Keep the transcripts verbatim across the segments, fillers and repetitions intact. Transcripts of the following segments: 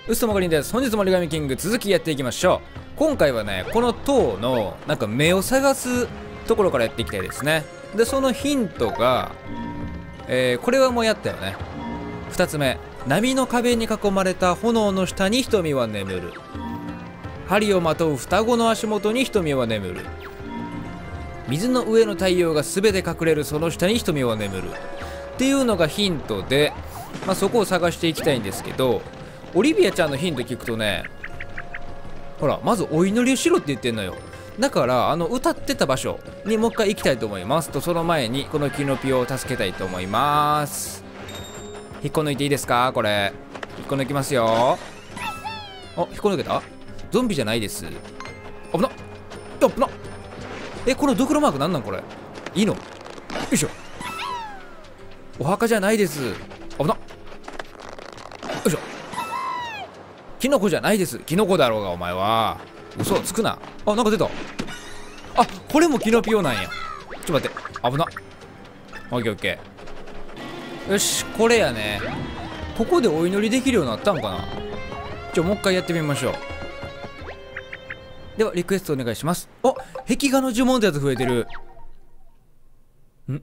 うすともかりんです。本日も折り紙キング続きやっていきましょう。今回はね、この塔のなんか目を探すところからやっていきたいですね。で、そのヒントが、えー、これはもうやったよね。ふたつめ、波の壁に囲まれた炎の下に瞳は眠る。針をまとう双子の足元に瞳は眠る。水の上の太陽が全て隠れるその下に瞳は眠るっていうのがヒントで、まあ、そこを探していきたいんですけど、オリビアちゃんのヒント聞くとね、ほらまずお祈りをしろって言ってんのよ。だからあの歌ってた場所にもう一回行きたいと思いますと、その前にこのキノピオを助けたいと思います。引っこ抜いていいですか？これ引っこ抜きますよ。あ、引っこ抜けた？ゾンビじゃないです。危なっ、危なっ。え、このドクロマークなんなんこれ？いいの？よいしょ。お墓じゃないです。危なっ。よいしょ。キノコじゃないです。キノコだろうがお前は。嘘つくな。あ、なんか出た。あ、これもキノピオなんや。ちょっと待って。危なっ。オッケーオッケー。よし、これやね。ここでお祈りできるようになったんかな。ちょ、もう一回やってみましょう。ではリクエストお願いします。お、壁画の呪文ってやつ増えてる。ん、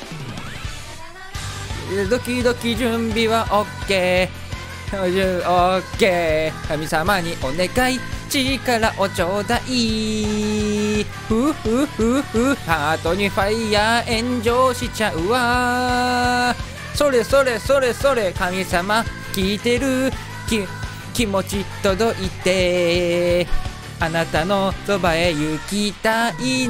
ドキドキ準備はオッケー。オッケー。神様にお願い、力をちょうだい。ふふふふ、ハートにファイヤー炎上しちゃうわ。それそれそれそれ、神様聞いてる。き気持ち届いて、あなたのそばへ行きたい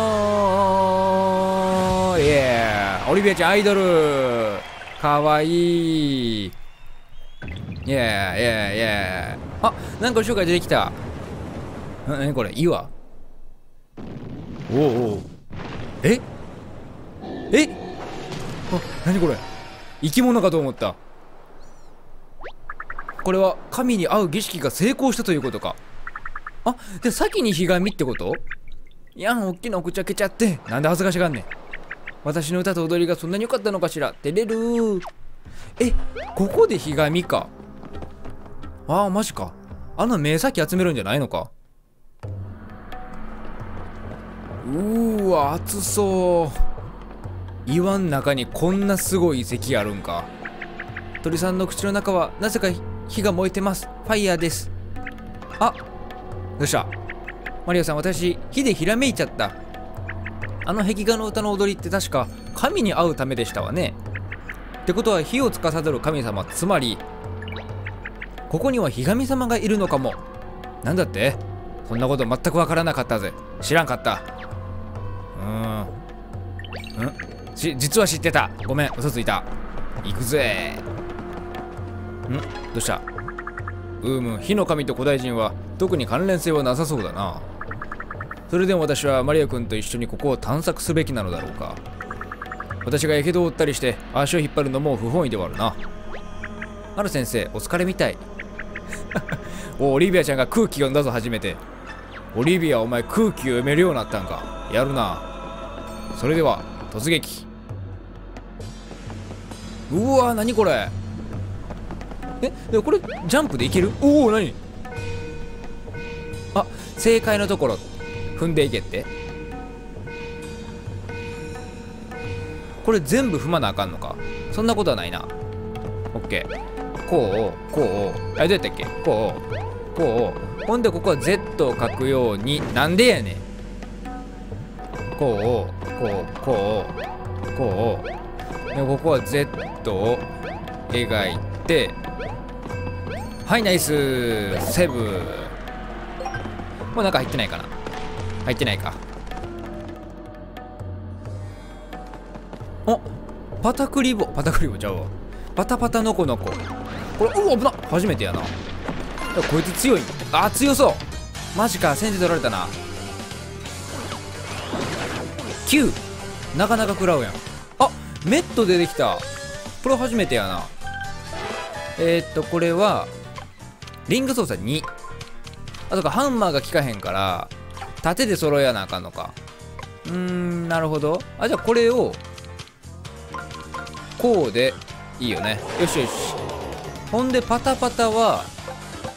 の。イエー、オリビアちゃんアイドルかわいい。イエーイエーイエー。あ、なんか後ろから出てきた。なにこれ、岩。おうおう。ええ、あ、なにこれ、生き物かと思った。これは神に会う儀式が成功したということか。あ、で先にひがみってこと？いやん、おっきなお口開けちゃって、なんで恥ずかしがんねん。私の歌と踊りがそんなに良かったのかしら。てれるー。え、ここでひがみか。ああ、マジか。あの目先集めるんじゃないのか。うーわ、熱そう。岩ん中にこんなすごい遺跡あるんか。鳥さんの口の中はなぜか火が燃えてます。ファイヤーです。あ、どうした？マリオさん、私火でひらめいちゃった。あの壁画の歌の踊りって確か神に会うためでしたわね。ってことは火を司る神様、つまりここにはひがみ様がいるのかも。なんだって？そんなこと全くわからなかったぜ。知らんかった。うーん。ん？し、実は知ってた。ごめん、嘘ついた。行くぜ。ん？どうした？うーむ、火の神と古代人は特に関連性はなさそうだな。それでも私はマリア君と一緒にここを探索すべきなのだろうか。私がやけどを負ったりして足を引っ張るのも不本意ではあるな。ある先生、お疲れみたい。お、オリビアちゃんが空気読んだぞ、初めて。オリビア、お前空気を読めるようになったんか。やるな。それでは突撃。うわー、何これ。え、でもこれジャンプでいける？おお、何？あ、正解のところ踏んでいけって。これ全部踏まなあかんのか。そんなことはないな。オッケー。こうこう、あ、どうやったっけ。こうこう、ほんでここは Z を書くように。なんでやねん。こうこうこうこうで、ここは Z を描いて、はい、ナイスセブ。もう中入ってないかな。入ってないか。あ、パタクリボ、パタクリボちゃうわ。パタパタノコノコ。これ、うわ、危なっ。初めてやな。こいつ強い。あ、強そう。マジか、先手取られたな。きゅう。なかなか食らうやん。あ、メット出てきた。これ初めてやな。えー、っと、これは、リング操作に。あとか、ハンマーが効かへんから、縦で揃えやなあかんのか。うーん、なるほど。あ、じゃあこれを、こうでいいよね。よしよし。ほんでパタパタは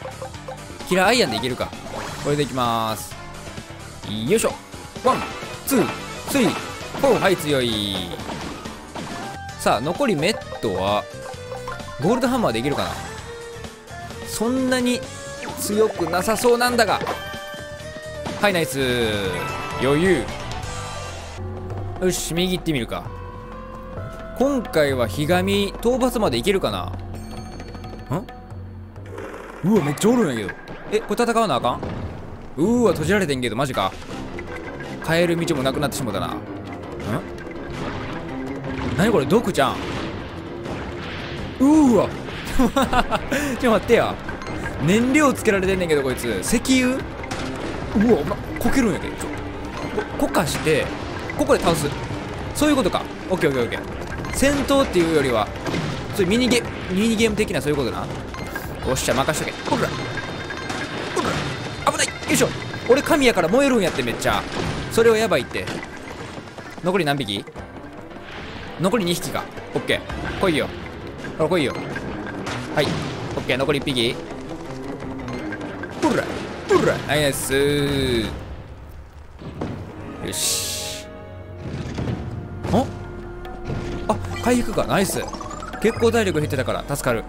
キラーアイアンでいけるか。これでいきまーす。よいしょ。ワンツースリーフォー。はい、強い。さあ残りメットはゴールドハンマーでいけるかな。そんなに強くなさそうなんだが。はい、ナイス。余裕。よし、右行ってみるか。今回はひがみ討伐までいけるかな。んうわ、めっちゃおるんやけど。え、これ戦わなあかん。うーわ、閉じられてんけど、マジか。帰る道もなくなってしもたな。ん何これ、毒ちゃん。うーわちょっと待ってや。燃料つけられてんねんけど、こいつ石油。うわ、ま、こけるんやけど。ちょここかしてここで倒す。そういうことか。オッケーオッケーオッケー。戦闘っていうよりはそういうミニゲミニゲーム的なそういうことな。おっしゃ、任しとけ。ほらほら、危ない。よいしょ。俺神やから燃えるんやって。めっちゃそれはやばいって。残り何匹？残りにひきか。オッケー、来いよ。ほら来いよ。はい、オッケー。残りいっぴき。ほらほら、ナイスー。よし。ああ、回復か。ナイス。結構体力減ってたから助かる。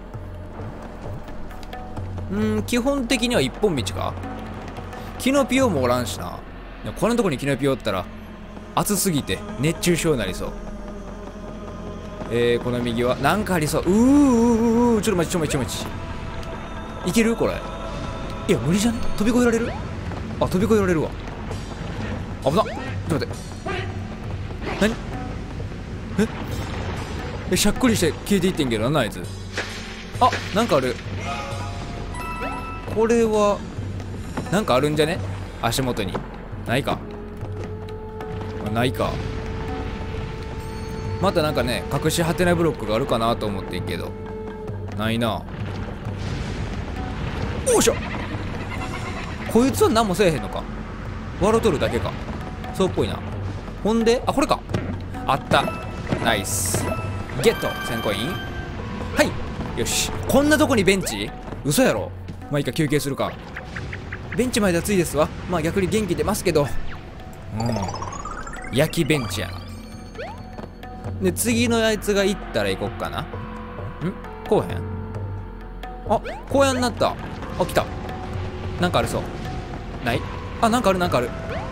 うーん、基本的には一本道か。キノピオもおらんしな。こんなとこにキノピオおったら暑すぎて熱中症になりそう。えー、この右はなんかありそう。うーうーうー、ちょっと待ちちょっと待ちちょっと待ち。いけるこれ。いや無理じゃね。飛び越えられる。あ、飛び越えられるわ。危なっ。ちょっと待って。何ええ、しゃっくりして消えていってんけど、なんなんあいつ。あ、なんかある。これはなんかあるんじゃね。足元にないか。ないか。またなんかね、隠しハテナブロックがあるかなと思ってんけどないな。おっしゃ。こいつは何もせえへんのか。笑うとるだけか。そうっぽいな。ほんで、あ、これか。あった。ナイスゲット。せんコイン。はい、よし。こんなとこにベンチ。嘘やろ。まあいいか、休憩するか。ベンチまで暑いですわ。まあ逆に元気出ますけど。うん、焼きベンチやな。で次のあいつが行ったら行こっかな。んこうへん。あ、こうやんなった。あ、来た。なんかあるそう。ない。あ、なんかあるなんかある。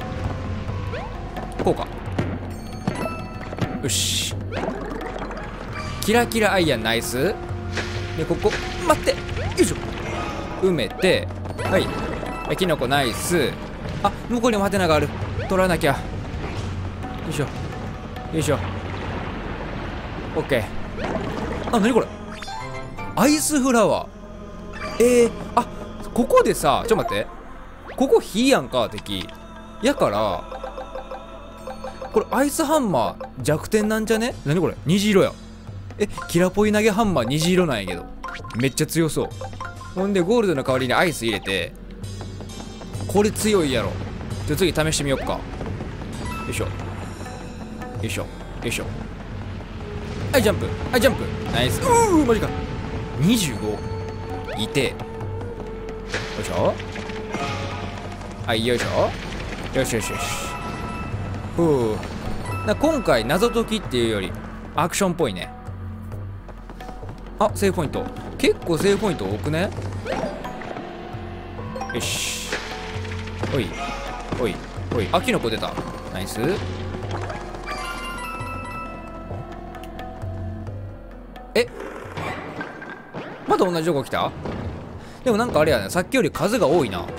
こうか。よし。キラキラアイアンナイス。でここ待って。よいしょ。埋めて、はい。え、キノコナイス。あ、向こうにもハテナがある。取らなきゃ。よいしょよいしょ。オッケー。あ、なにこれ。アイスフラワー。えー、あ、ここでさ、ちょっと待って。ここ火やんか敵やから、これアイスハンマー弱点なんじゃね。なにこれ、虹色や。え、キラポイ投げハンマー虹色なんやけど、めっちゃ強そう。ほんでゴールドの代わりにアイス入れて、これ強いやろ。じゃあ次試してみよっか。よいしょよいしょよいしょ。はい、ジャンプ。はい、ジャンプ。ナイス。うー、マジか。にじゅうごいて。よいしょ。はい、よいしょ。よしよしよし。ふう。な、今回謎解きっていうよりアクションっぽいね。あ、セーブポイント。結構セーブポイント多くね。よし。おいおいおい。あ、キノコ出た。ナイス。え、また同じとこ来た。でもなんかあれやね、さっきより数が多いな。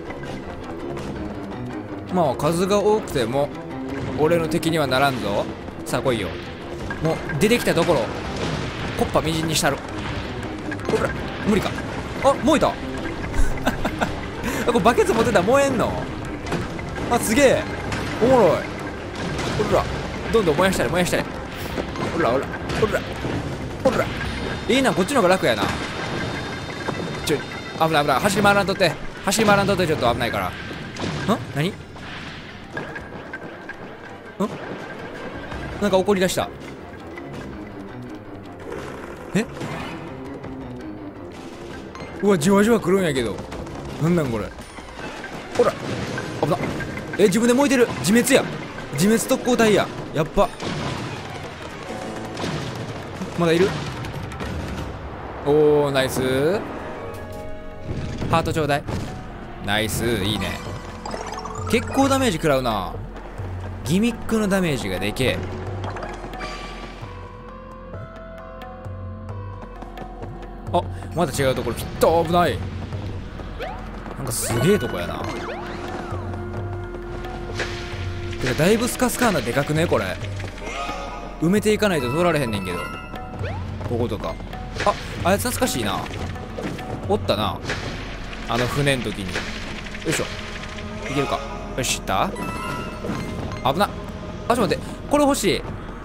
まあ数が多くても俺の敵にはならんぞ。さあ来いよ。もう出てきたところコッパみじんにしたる。ほら無理か。あ、燃えたこれバケツ持ってたら燃えんの。あ、すげえおもろい。ほらどんどん燃やしたり燃やしたり。ほらほらほらほら。いいな、こっちの方が楽やな。ちょ、危ない危ない。走り回らんとって、走り回らんとって。ちょっと危ないから。ん、何ん、なんか怒り出した。え、うわ、じわじわ来るんやけど。 なんなんこれ。ほら危な。え、自分で燃えてる。自滅や。自滅特攻隊や。やっぱまだいる。おーナイス。ハートちょうだい。ナイス。いいね。結構ダメージ食らうな。ギミックのダメージがでけえ。あ、また違うところ来た。危ない。なんかすげえとこやな。てかだいぶスカスカーなでかくねこれ。埋めていかないと通られへんねんけど。こことか。あ、あいつ懐かしいな。おったな、あの船の時に。よいしょ。いけるか。よし、いった。危なっ。あ、ちょっと待って、これ欲しい。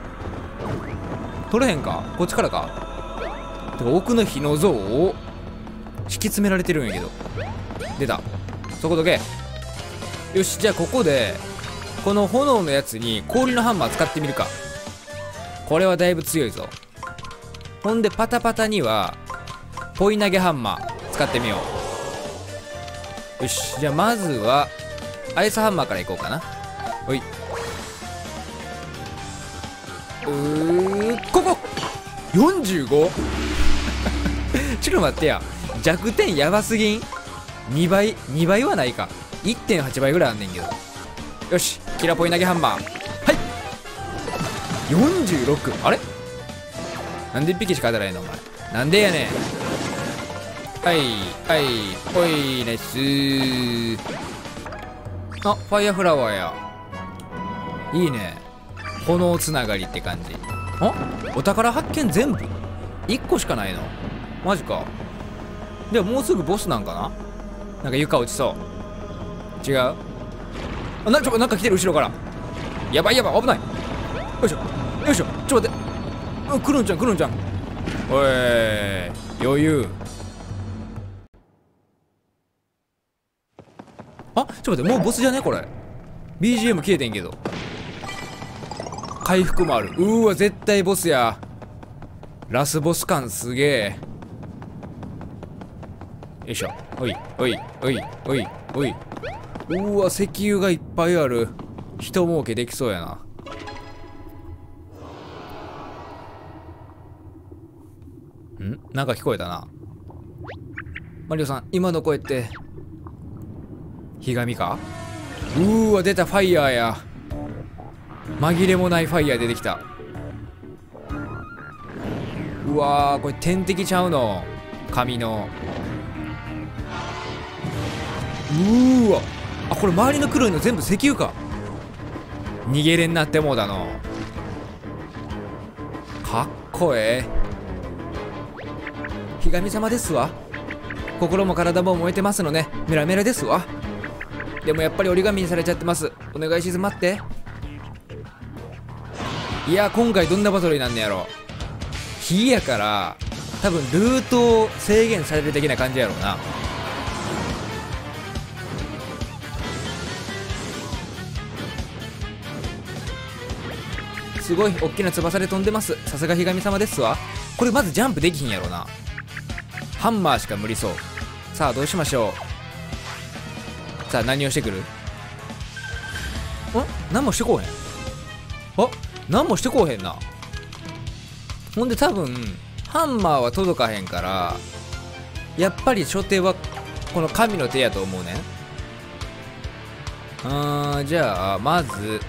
取れへんか。こっちからか。てか奥の火の像を敷き詰められてるんやけど。出た。そこどけ。よし、じゃあここでこの炎のやつに氷のハンマー使ってみるか。これはだいぶ強いぞ。ほんでパタパタにはポイ投げハンマー使ってみよう。よし、じゃあまずはアイスハンマーからいこうかな。ほい。うー、ここ よんじゅうご ちょっと待ってや。弱点やばすぎん。にばいにばいはないか。 いってんはち 倍ぐらいあんねんけど。よし、キラポイ投げハンマー。はい、よんじゅうろく。あれ、なんでいっぴきしか当たらへんのお前。なんでやねん。はいはい、ほい、ナイスー。あ、ファイアフラワーや。いいね。炎つながりって感じ。あ、お宝発見全部いっこしかないの。マジか。でももうすぐボスなんかな。なんか床落ちそう。違う。あ、な、ちょ、なんか来てる後ろから。やばいやばい、危ない。よいしょよいしょ。ちょっと待って。うん、来るんちゃん来るんちゃん。おい、余裕。あ、ちょっと待って、もうボスじゃねこれ。 ビージーエム 消えてんけど。回復もある。うーわ、絶対ボスや。ラスボス感すげえ。よいしょ。おいおいおいおいおい。うーわ、石油がいっぱいある。人儲けできそうやな。ん、なんか聞こえたな。マリオさん、今の声ってひがみか。うーわ、出た。ファイヤーや。紛れもないファイヤー出てきた。うわー、これ天敵ちゃうの。紙の。うーわ、あ、これ周りの黒いの全部石油か。逃げれんなってもうだの。かっこええ。ひがみ様ですわ。心も体も燃えてますのね。メラメラですわ。でもやっぱり折り紙にされちゃってます。お願いします。待って。いや、今回どんなバトルになんねやろ。火やから多分ルートを制限される的な感じやろうな。すごい大きな翼で飛んでます。さすがひがみ様ですわ。これまずジャンプできひんやろうな。ハンマーしか無理そう。さあどうしましょう。さあ何をしてくる。ん、何もしてこうへん。あ、何もしてこうへんな。ほんで多分ハンマーは届かへんから、やっぱり初手はこの神の手やと思うねん。うーん、じゃあまず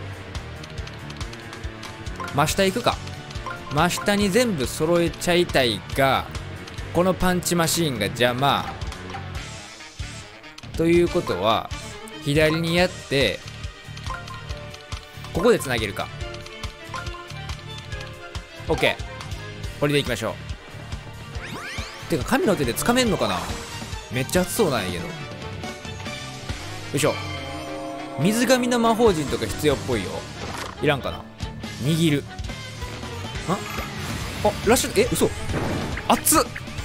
真下行くか。真下に全部揃えちゃいたいが、このパンチマシーンが邪魔ということは左にやってここでつなげるか。 OK、 これでいきましょう。てか神の手でつかめんのかな。めっちゃ熱そうなんやけど。よいしょ。水神の魔法陣とか必要っぽいよ。いらんかな。握る。ああ、ラッシュ。え、嘘。熱っ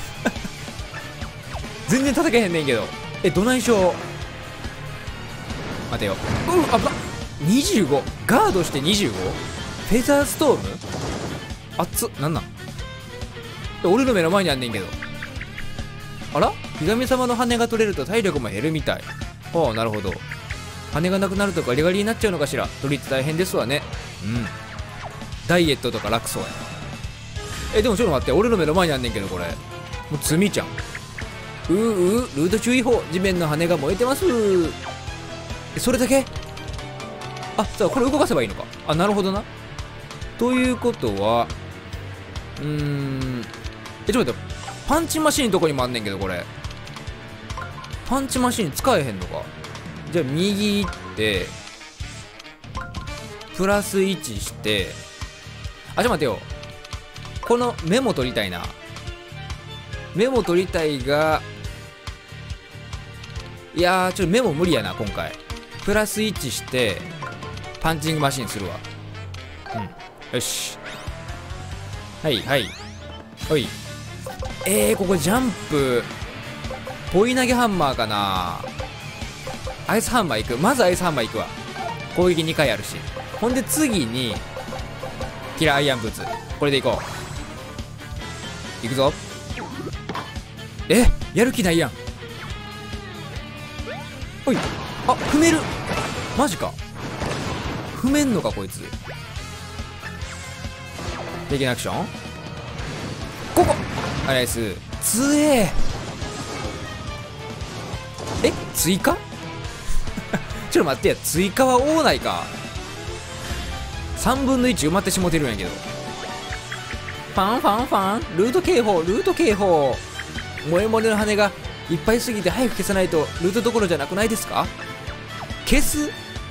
全然叩けへんねんけど。え、どないしょう。待てよ。うん、あぶな。にじゅうご。ガードしてにじゅうご。フェザーストーム。熱っ。なんなん。俺の目の前にあんねんけど。 あら、ひがみ様の羽が取れると体力も減るみたい。ああ、なるほど。羽がなくなるとガリガリになっちゃうのかしら。取りって大変ですわね。うん。ダイエットとか楽そうや。え、でもちょっと待って、俺の目の前にあんねんけど、これ。もう罪ちゃん。うーうー、ルート注意報。地面の羽が燃えてます。え、それだけ？あ、さあ、これ動かせばいいのか。あ、なるほどな。ということは、うーん。え、ちょっと待って。パンチマシーンのとこにもあんねんけど、これ。パンチマシーン使えへんのか。じゃあ、右行って、プラスいちして、あ、ちょっと待ってよ。このメモ取りたいな。メモ取りたいが、いやー、ちょっとメモ無理やな、今回。プラスいちして、パンチングマシーンするわ。うん。よし。はい、はい。ほい。えー、ここジャンプ、ポイ投げハンマーかな。アイスハンマー行く。まずアイスハンマー行くわ。攻撃にかいあるし。ほんで次に、キラーアイアンブーツ。これでいこう。いくぞ。え、やる気ないやん。おい。あ、踏める。マジか。踏めんのか、こいつ。できなアクション。ここあれです。つえー。え、追加ちょっと待ってや、追加は多ないか。さんぶんのいち埋まってしもてるんやけど。ファンファンファン、ルート警報、ルート警報。萌え萌えの羽がいっぱいすぎて早く消さないとルートどころじゃなくないですか。消す？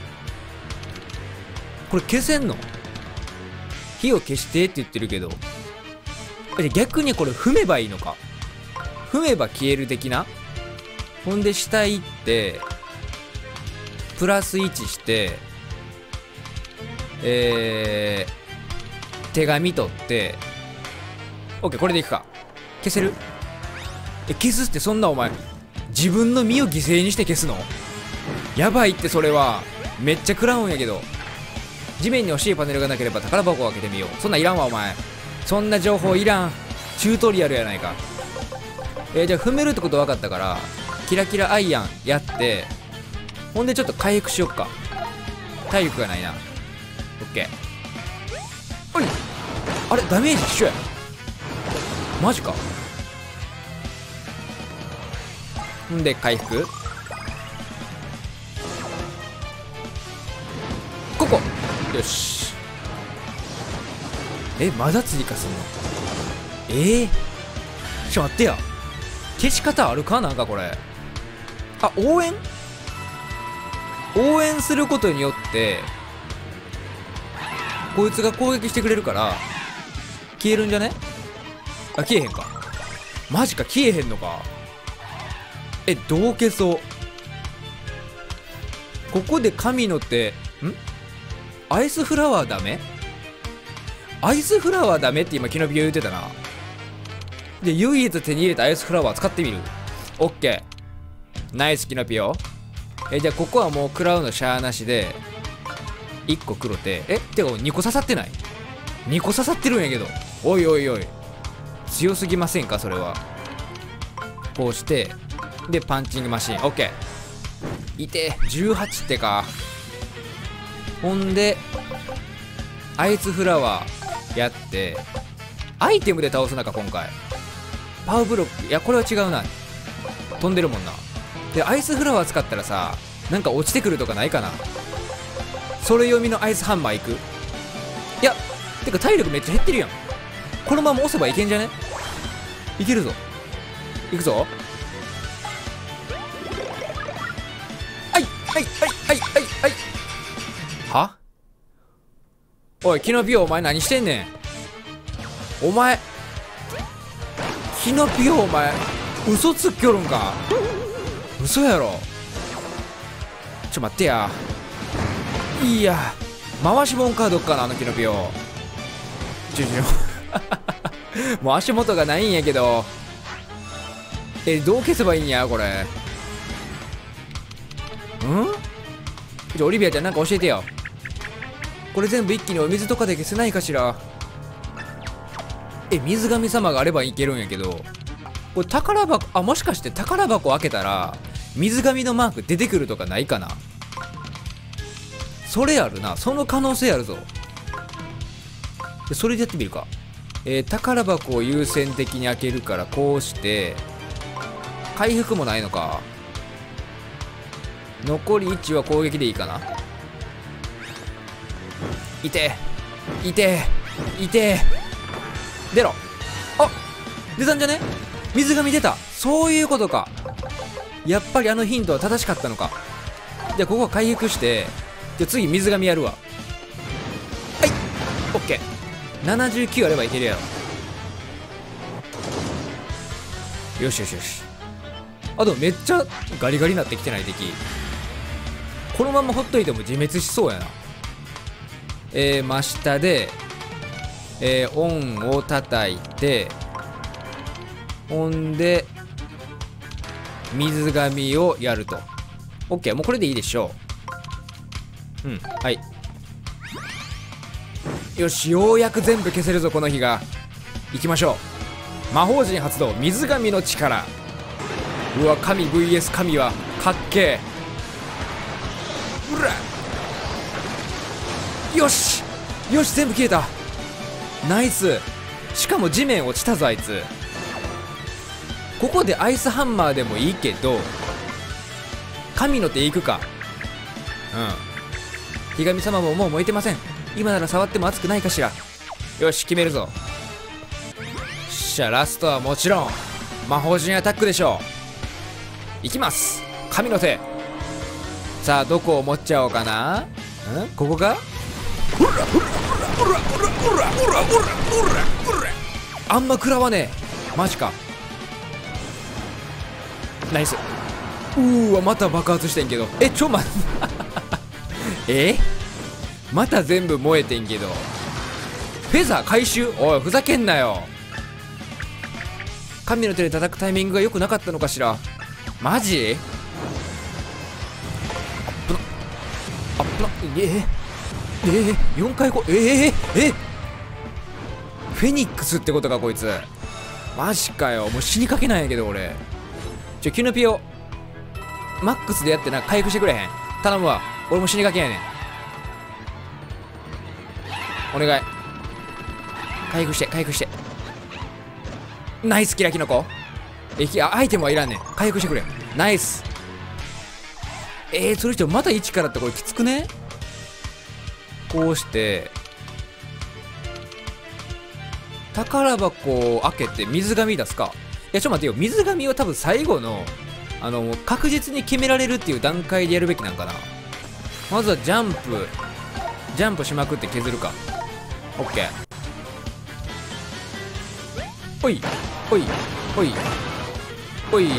これ消せんの？火を消してって言ってるけど。逆にこれ踏めばいいのか。踏めば消える的な。ほんで下行ってプラスいちして、えー、手紙取って OK、 これでいくか。消せる？え、消すってそんなお前自分の身を犠牲にして消すの？やばいって。それはめっちゃ食らうんやけど。地面に欲しいパネルがなければ宝箱を開けてみよう。そんなんいらんわお前。そんな情報いらん。チュートリアルやないか。えー、じゃあ踏めるってこと分かったから、キラキラアイアンやって、ほんでちょっと回復しよっか。体力がないな。オッケー。おい、あれダメージ一緒や。マジか。ほんで回復。ここ。よし。え、まだ追加すんの？えー、ちょっと待ってや。消し方あるかなんかこれ。あ、応援応援することによってこいつが攻撃してくれるから消えるんじゃね？あ、消えへんか。マジか、消えへんのか。え、どう消そう。ここで神の手んアイスフラワーダメ？アイスフラワーダメって今キノピオ言ってたな。で、唯一手に入れたアイスフラワー使ってみる。オッケー。ナイスキノピオ。え、じゃあここはもう食らうのしゃーなしで、いっこ黒手。え、てかにこ刺さってない？ に 個刺さってるんやけど。おいおいおい。強すぎませんかそれは。こうして、で、パンチングマシン。オッケー。いて、じゅうはちってか。ほんで、アイスフラワーやって、アイテムで倒すなか今回。パウブロック、いやこれは違うな。飛んでるもんな。で、アイスフラワー使ったらさ、なんか落ちてくるとかないかな。それ読みのアイスハンマーいく？いや、てか体力めっちゃ減ってるやん。このまま押せばいけんじゃね？いけるぞ。いくぞ。はいはいはいはいはいはい。は？おい、キノピオお前何してんねん。お前キノピオお前嘘つっきょるんか。嘘やろ。ちょ待ってや。いや回しもんかどっかなあのキノピオ。ちょちょもう足元がないんやけど。え、どう消せばいいんやこれ。ん？ちょオリビアちゃんなんか教えてよ。これ全部一気にお水とかで消せないかしら。え、水神様があればいけるんやけど。 これ宝箱、あ、もしかして宝箱開けたら水紙のマーク出てくるとかないかな。それあるな、その可能性あるぞ。でそれでやってみるか。えー、宝箱を優先的に開けるからこうして回復もないのか。残りいちは攻撃でいいかな。いていていて出ろ。あ、出たんじゃね。水紙出た。そういうことか。やっぱりあのヒントは正しかったのか。じゃあここは回復して、じゃあ次水紙やるわ。はい、オッケー。ななじゅうきゅうあればいけるやろ。よしよしよし。あ、でもめっちゃガリガリになってきてない敵。このままほっといても自滅しそうやな。えー、真下で、えー、オンを叩いて、ほんで水紙をやると。 OK、 もうこれでいいでしょう。うん、はい。よし、ようやく全部消せるぞこの日が。行きましょう。魔法陣発動、水紙の力。うわ、神 ブイエス 神はかっけえ。うら、よしよし、全部消えた。ナイス。しかも地面落ちたぞあいつ。ここでアイスハンマーでもいいけど神の手いくか。うん、ひがみ様ももう燃えてません。今なら触っても熱くないかしら。よし、決めるぞ。しゃ、ラストはもちろん魔法陣アタックでしょう。いきます、神の手。さあどこを持っちゃおうかな。ん、ここか。あんま食らわねえ。マジか。ナイス。うーわ、また爆発してんけど。え、ちょまえ、また全部燃えてんけど。フェザー回収。おい、ふざけんなよ。神の手で叩くタイミングが良くなかったのかしら。マジあっぶな。えー、えー、よんかいご、えー、えフェニックスってことかこいつ。マジかよ、もう死にかけないんやけど俺。ちょ、キュノピオマックスでやってな、回復してくれへん。頼むわ、俺も死にかけやねん。お願い、回復して回復して。ナイス、キラキノコ。えき、あ、アイテムはいらんねん。回復してくれ。ナイス。えー、それしてもまたいちからってこれきつくね。こうして宝箱を開けて水紙出すか。いや、ちょっと待ってよ、水紙を多分最後のあの確実に決められるっていう段階でやるべきなんかな。まずはジャンプジャンプしまくって削るか。オッケー。ほいほいほいほい。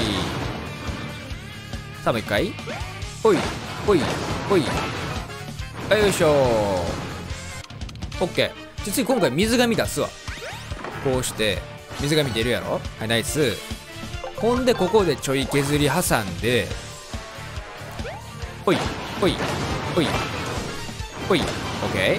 さあもう一回。ほいほいほい。はい、よいしょー。オッケー。じゃ次今回水紙出すわ。こうして水紙出るやろ。はい、ナイス。ほんでここでちょい削り挟んで、ほいほいほいほい。オッケ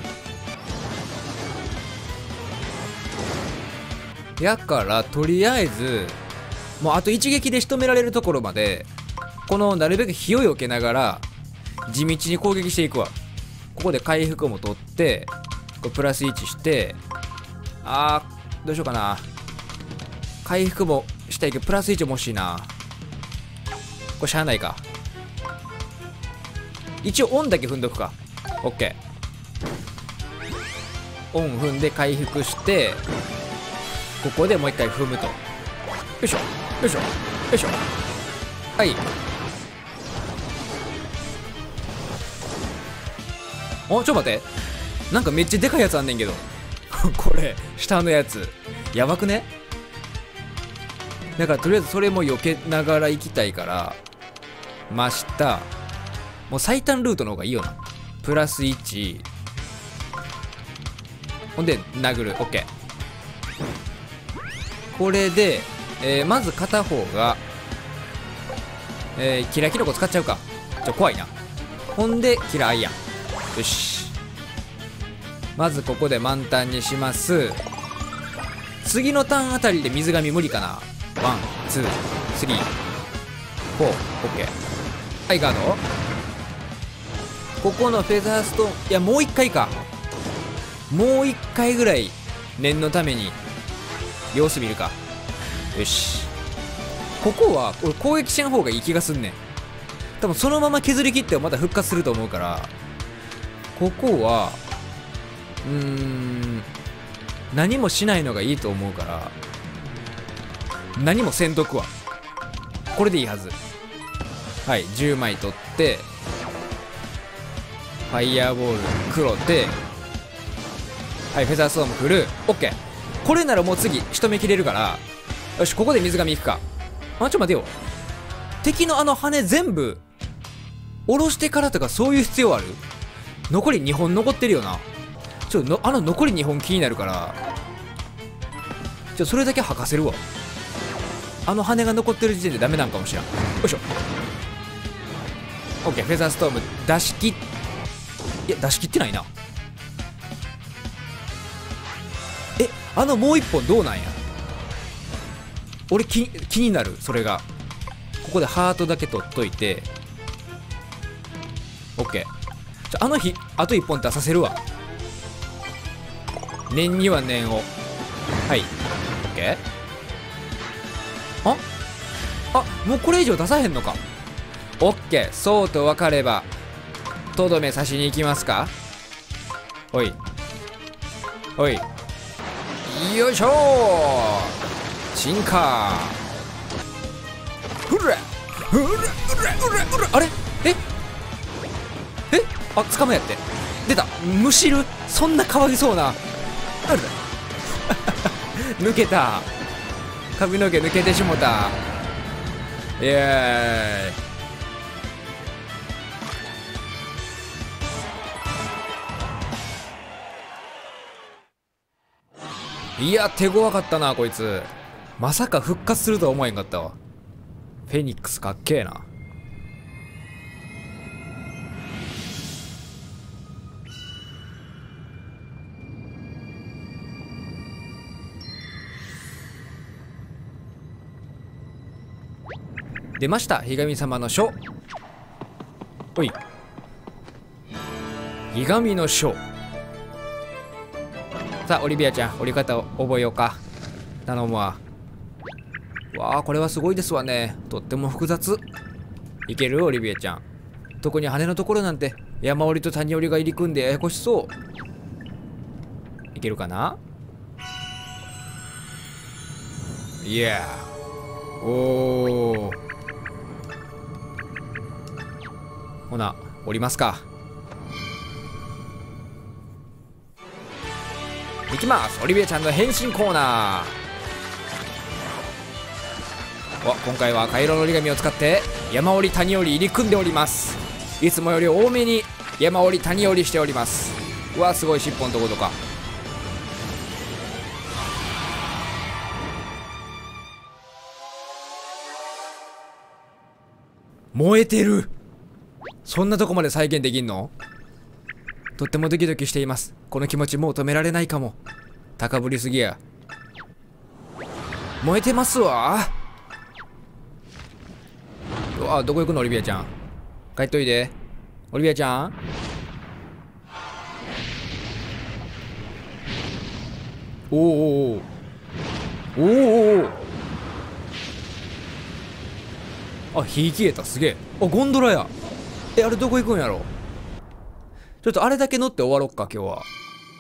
ー。やからとりあえずもうあと一撃で仕留められるところまでこのなるべく火を避けながら地道に攻撃していくわ。ここで回復も取ってこれプラスいちして、あーどうしようかな。回復もしたいけどプラスいちも欲しいな。これしゃあないか。一応オンだけ踏んどくか。オッケー。オン踏んで回復してここでもう一回踏むと。よいしょよいしょよいしょ。はい。お、ちょっと待って、なんかめっちゃでかいやつあんねんけどこれ下のやつやばくね。だからとりあえずそれも避けながら行きたいから真下、もう最短ルートの方がいいよな。プラスいち、ほんで殴る。 OK。 これで、えー、まず片方が、えー、キラキノコ使っちゃうか。ちょ怖いな。ほんでキラアイアン。よし、まずここで満タンにします。次のターンあたりで水紙無理かな。 ワンツースリーフォーオッケー。はい、ガード。ここのフェザーストーン、いやもう一回か、もう一回ぐらい念のために様子見るか。よし、ここは俺攻撃しん方がいい気がすんねん。多分そのまま削り切ってもまた復活すると思うから、ここはうーん何もしないのがいいと思うから、何もせんとくわ。これでいいはず。はい、じゅうまい取ってファイヤーボール黒で、はい、フェザーストーム振る。オッケー。これならもう次仕留めきれるから、よし、ここで水上行くか。あ、ちょ待てよ、敵のあの羽全部下ろしてからとかそういう必要ある？残りにほん残ってるよな。ちょのあの残りにほん気になるから、ちょそれだけ吐かせるわ。あの羽が残ってる時点でダメなんかもしれん。よいしょ。オッケー、フェザーストーム出し切っ、いや出し切ってないな。え、あのもう一本どうなんや。俺気気になる。それがここでハートだけ取っといて、オッケー。じゃあの日あと一本出させるわ。念には念を。はい、オッケー。ああ、もうこれ以上出さへんのか。オッケー、そうと分かればとどめ刺しに行きますか。おいおい、よいしょー、進化。ふらふらふらふらふら。あれ、ええ、あ、つかむやって。出た、むしる。そんなかわいそうな。あれだ抜けた。髪の毛抜けてしもた。イエーイ。いや、手強かったなこいつ。まさか復活するとは思えんかったわ。フェニックスかっけえな。出ました、ひがみ様の書。おい、ひがみの書。さあオリビアちゃん、折り方を覚えようか。頼むわ。わあ、これはすごいですわね。とっても複雑。いけるオリビアちゃん。特に羽のところなんて山折りと谷折りが入り組んでややこしそう。いけるかな。いやー、おー、ほな降りますか。いきます、オリビアちゃんの変身コーナー。お、今回は赤色の折り紙を使って山折り谷折り入り組んでおります。いつもより多めに山折り谷折りしております。うわ、すごい、尻尾のとことか。燃えてる。そんなとこまで再現できんの？とってもドキドキしています。この気持ちもう止められないかも。高ぶりすぎや。燃えてますわ。うわ、どこ行くのオリビアちゃん。帰っといでオリビアちゃん。おおおおおお。あ、火消えた。すげえ。あ、ゴンドラや。え、あれどこ行くんやろ。ちょっとあれだけ乗って終わろっか今日は。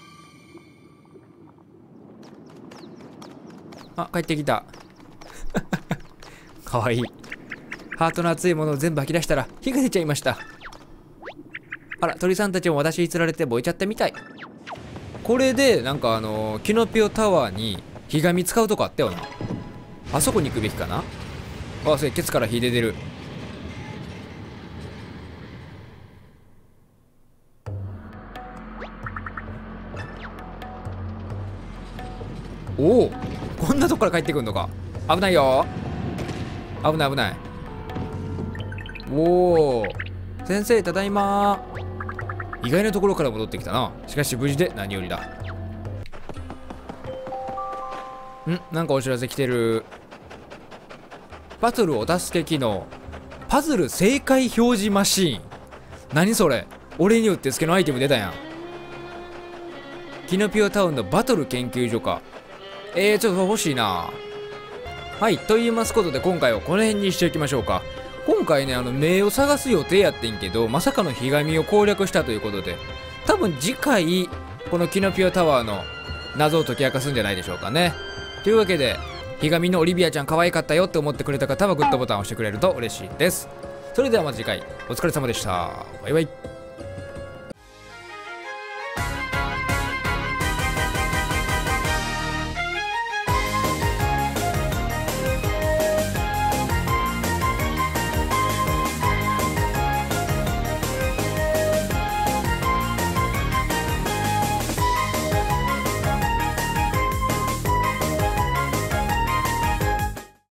あ、帰ってきた。かわいい。ハートの熱いものを全部吐き出したら火が出ちゃいました。あら、鳥さんたちも私に釣られて燃えちゃったみたい。これでなんかあのー、キノピオタワーに火紙使うとこあったよな。あそこに行くべきかな。あ、それケツから火出てる。おお、こんなとこから帰ってくんのか。危ないよ。危ない危ない。おお、先生ただいま。意外なところから戻ってきたな。しかし無事で何よりだ。ん、なんかお知らせ来てる。 バトルお助け機能、パズル正解表示マシーン。何それ、俺によってつけのアイテム出たやん。キノピオタウンのバトル研究所か。えー、ちょっと欲しいな。はい、と言いますことで今回はこの辺にしていきましょうか。今回ね、あの、目を探す予定やってんけど、まさかのひがみを攻略したということで、多分次回、このキノピオタワーの謎を解き明かすんじゃないでしょうかね。というわけで、ひがみのオリビアちゃん可愛かったよって思ってくれた方はグッドボタンを押してくれると嬉しいです。それではまた次回、お疲れ様でした。バイバイ。